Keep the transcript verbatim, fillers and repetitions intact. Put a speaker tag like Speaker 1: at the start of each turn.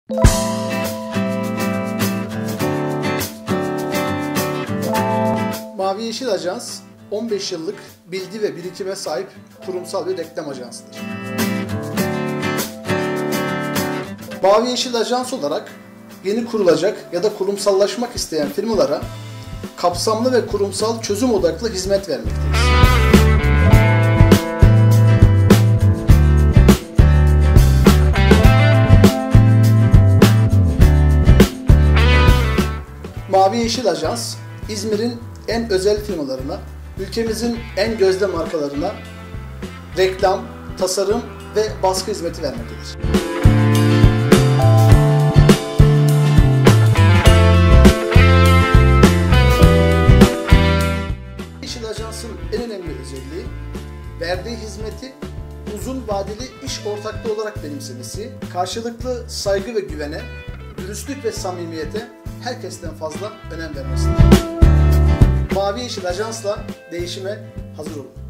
Speaker 1: Mavi Yeşil Ajans, on beş yıllık bilgi ve birikime sahip kurumsal bir reklam ajansıdır. Mavi Yeşil Ajans olarak yeni kurulacak ya da kurumsallaşmak isteyen firmalara kapsamlı ve kurumsal çözüm odaklı hizmet vermektedir. Mavi Yeşil Ajans, İzmir'in en özel firmalarına, ülkemizin en gözde markalarına reklam, tasarım ve baskı hizmeti vermektedir. Yeşil Ajans'ın en önemli özelliği, verdiği hizmeti uzun vadeli iş ortaklığı olarak benimsemesi, karşılıklı saygı ve güvene, dürüstlük ve samimiyete herkesten fazla önem vermesidir. Mavi Yeşil Ajans'la değişime hazır olun.